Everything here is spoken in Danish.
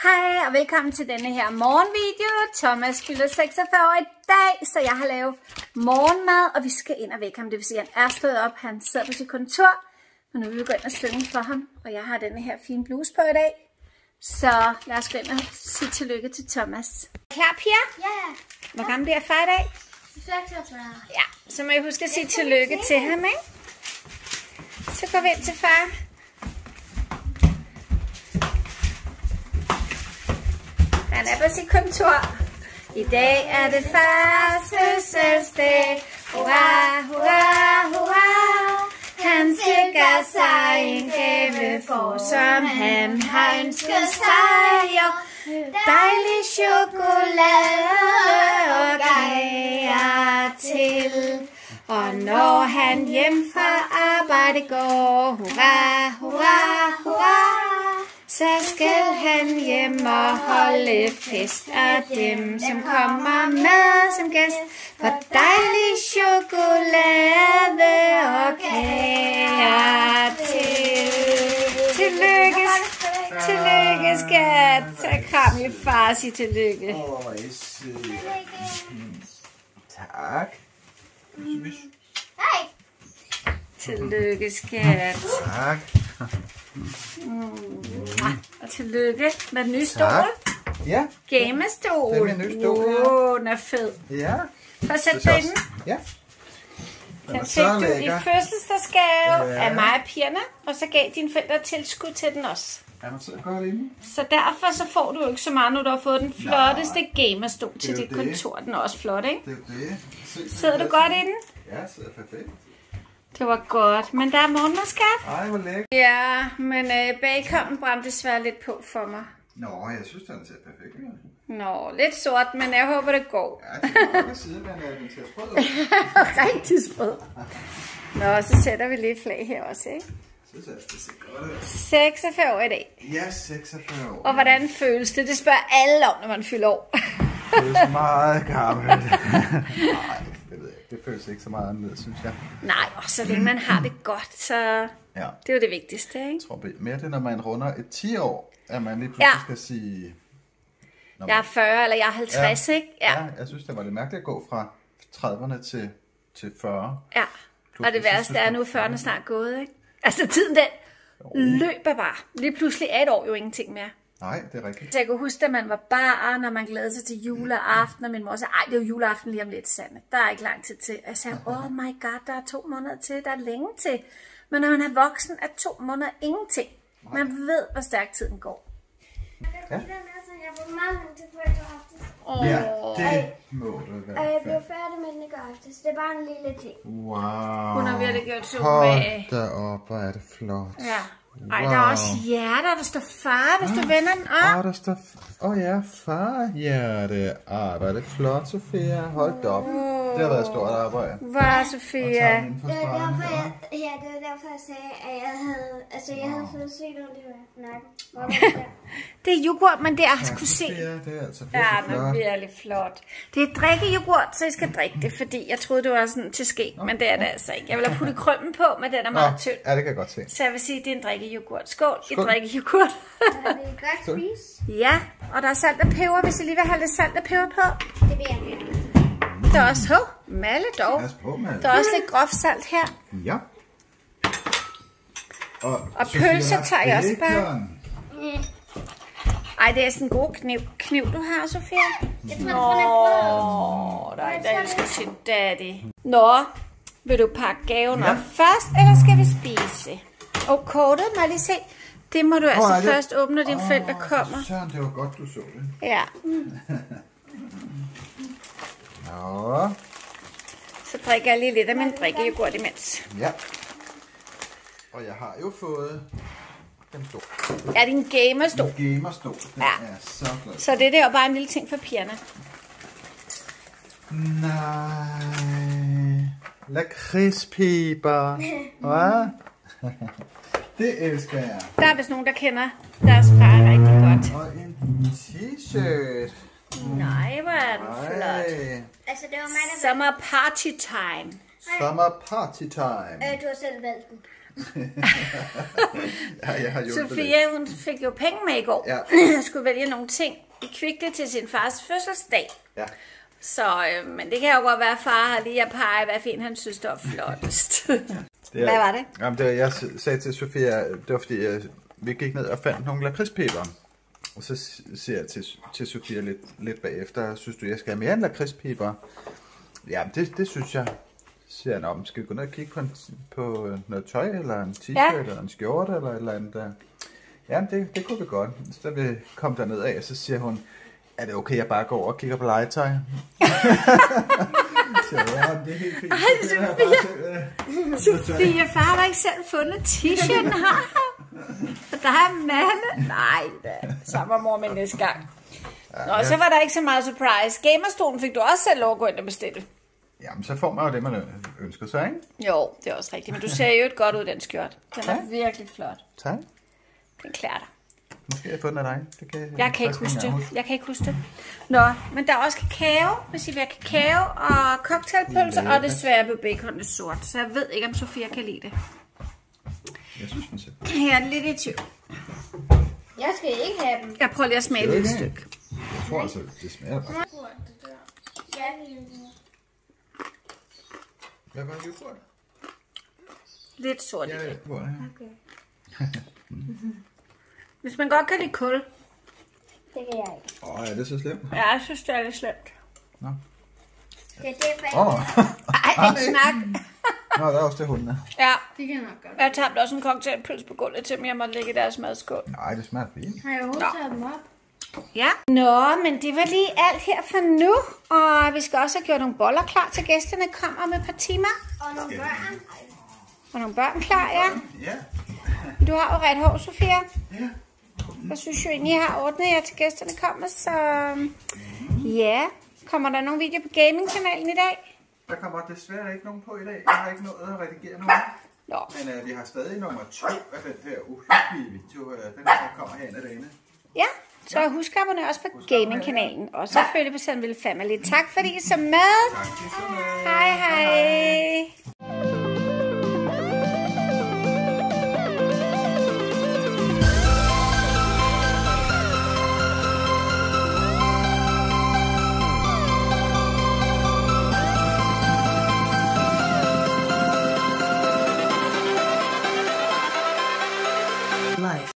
Hej og velkommen til denne her morgenvideo. Thomas fylder 46 år i dag, så jeg har lavet morgenmad, og vi skal ind og vække ham. Det vil sige, at han er stået op, han sidder på sit kontor, og nu vil vi gå ind og synge for ham. Og jeg har denne her fine bluse på i dag, så lad os gå ind og sige tillykke til Thomas. Klar, Pia? Ja. Hvor gammel bliver far i dag? 46. Ja, så må I huske at sige tillykke til ham, ikke? Så går vi ind til far. Han er på sit kontor. I dag er det fars fødselsdag. Hurra, hurra, hurra. Han sikrer sig en gave for, som han har ønsket sig. Dejlig chokolade og kager til. Og når han hjem fra arbejde går, hurra, hurra, hurra. Så skal han hjem og holde fest af dem, som kommer med som gæst. For dejlig chokolade og kager til. Tillykke, tillykke skat. Så kram i far og sig tillykke. Tak. Hej. Tillykke skat. Tak. Og tillykke med den nye stol. Ja. Gamestol. Det er min nye stol, ja. Den er fed. Ja. Prøv at sætte dig i den. Ja. Den fik du i fødselsdagsgave af mig og pigerne, og så gav dine forældre tilskud til den også. Er man sidder godt inde? Så derfor så får du jo ikke så meget, når du har fået den flotteste gamerstol til dit kontor. Den er også flot, ikke? Det er det. Sidder du godt i den? Ja, jeg sidder perfekt. Det var godt, men der er morgenmad, skat. Ej, hvor lækkert. Ja, men bacon'en brændte desværre lidt på for mig. Nå, jeg synes, den ser perfekt ud. Nå, lidt sort, men jeg håber, det går. Ja, det er nok at sige, men den ser sprød ud. Rigtig sprød. Nå, så sætter vi lidt flag her også, ikke? Synes jeg, det ser godt ud. 46 år i dag. Ja, 46 år. Og hvordan føles det? Det spørger alle om, når man fylder år. Det føles meget gammelt. Nej, det ved jeg. Det føles ikke så meget anderledes, synes jeg. Nej, og så længe man har det godt, så Ja. det er jo det vigtigste, ikke? Jeg tror mere det, når man runder et 10 år, at man lige pludselig skal sige... Jeg er 40, eller jeg er 50, ikke? Ja, jeg synes, det var lidt mærkeligt at gå fra 30'erne til 40. Ja, og det værste er, nu 40'erne snart gået, ikke? Altså, tiden den løber bare. Lige pludselig er et år jo ingenting mere. Nej, det er rigtigt. Så jeg kunne huske, da man var barn, når man glædede sig til juleaften, og min mor sagde, ej, det er jo juleaften lige om lidt, Sanne. Der er ikke lang tid til. Jeg sagde, oh my god, der er 2 måneder til, der er længe til. Men når man er voksen, er 2 måneder ingenting. Man ved, hvor stærkt tiden går. Ja. Jeg var meget lang tid på i går aftes. Ja, det må det være. Og jeg blev færdig med den i går aftes. Det er bare en lille ting. Wow. Hun har virkelig gjort så Hold med. da op, hvor er det flot. Ja. Ej, der er også hjerter, der står far, hvis du vender den op. Der står... ja, farhjerte. Der er det flot, Sofia. Hold da op. Det har været et stort arbejde. Hvor, Sofia? Det var derfor, jeg sagde, at jeg havde fået set ondt i nakken. Det er yoghurt, men det er at kunne se. Sofia, det er altså Ja, virkelig det er flot. virkelig flot. Det er drikkeyoghurt, så I skal drikke det, fordi jeg troede, det var sådan til skæg, men det er det altså ikke. Jeg vil have puttet krømmen på, men den er meget tynd. Ja, det kan jeg godt se. Så jeg vil sige, at det er en drikkeyoghurt. Skål i drikkeyoghurt. Det er godt spise. Ja, og der er salt og peber, hvis I lige vil have lidt salt og peber på. Det vil jeg gerne. Der er også, Malle dog. Pas på, Malle. Der er også lidt groft salt her. Ja. Og pølser tager jeg også bare. bacon. Ej, det er sådan en god kniv du har, Sofia. Jeg tror, den er Åh, der elsker sin daddy. Nå, vil du pakke gaven op først, eller skal vi spise? Og kortet, må jeg lige se. Det må du altså først åbne, når dine forældre kommer. Søren, det var godt, du så det. Ja. Nå. Så drikker jeg lige lidt af min drikkeyoghurt imens. Ja. Og jeg har jo fået den stol. Er det en gamerstol? En gamerstol. Den Ja. er så glad. Så det der er bare en lille ting for pigerne. Nej. Lakridspiber. Hvad? Det elsker jeg. Der er vist nogen, der kender deres far rigtig godt. Og en t-shirt. Nej, hvor er den flot. Altså, det var mig, der Summer party time. Summer party time. Du har selv valgt den. Ja, jeg har hjulpet Sofia, hun fik jo penge med i går. Ja. Jeg skulle vælge nogle ting i Kvickly til sin fars fødselsdag. Ja. Så, men det kan jo godt være, at far har lige at pege, hvad fint han synes, der var flottest. Hvad var det? Jamen, jeg sagde til Sofia, det var fordi, vi gik ned og fandt nogle lakridspiber. Og så siger jeg til Sofia lidt bagefter, synes du, jeg skal have mere end lakridspiber? Ja, det synes jeg. Så siger han, om skal vi gå ned og kigge på noget tøj, eller en t-shirt, eller en skjorte, eller et eller andet. Ja, det kunne vi godt. Så vi kom derned af, og så siger hun, er det okay, jeg bare går over og kigger på legetøj? Så ja, det er helt fint. Ej, Sofia, far har ikke selv fundet t-shirten her. Og der er Malle. Nej, så var mor med næste gang. Nå, så var der ikke så meget surprise. Gamerstolen fik du også selv lov at gå ind og bestille. Jamen, så får man jo det, man ønsker sig, ikke? Jo, det er også rigtigt. Men du ser jo et godt ud, den skjort. Den er virkelig flot. Tak. Den klæder dig. Måske har jeg fundet af dig. Det kan Jeg kan ikke huske det. Nå, men der er også kakao. Hvis I vil have kakao og cocktailpølser, og desværre på bacon er sort. Så jeg ved ikke, om Sofia kan lide det. Jeg synes, den ser. Jeg er lidt i tvivl. Jeg skal ikke have dem. Jeg prøver lige at smage et lille stykke. Jeg tror altså, det smager godt. Ja, Hvad var det, du spurgte? Lidt sort. Ja, det var det. okay. Hvis man godt kan lide kul. Det kan jeg ikke. Er det så slemt? Ja, jeg synes, det er lidt slemt. Nå. Det er derfor, Ej, ikke snak. Nå, der er også det hundene. Ja, det kan nok godt. jeg tabte også en cocktailpølse på gulvet til dem, jeg måtte lægge i deres madskål. Nej, det smager fint. Har jeg overhovedet taget dem op? Ja. Nå, men det var lige alt her for nu. Og vi skal også have gjort nogle boller klar til gæsterne kommer om et par timer. Og nogle børn. Og nogle børn klar, ja. Ja. Du har jo ret hår, Sofia. Ja. Jeg synes jo egentlig, jeg har ordnet jer til gæsterne kommer, så ja. Kommer der nogle videoer på gamingkanalen i dag? Der kommer desværre ikke nogen på i dag. Jeg har ikke nået at redigere nogen. Nå. Men vi har stadig nummer 2 af den her uhyggelige video. Den der kommer her ind ad dagene. Ja, så husk at abonnere også på gamingkanalen. Og selvfølgelig på Sandville Family. Tak fordi I så med. Tak, det er så med. Hej hej.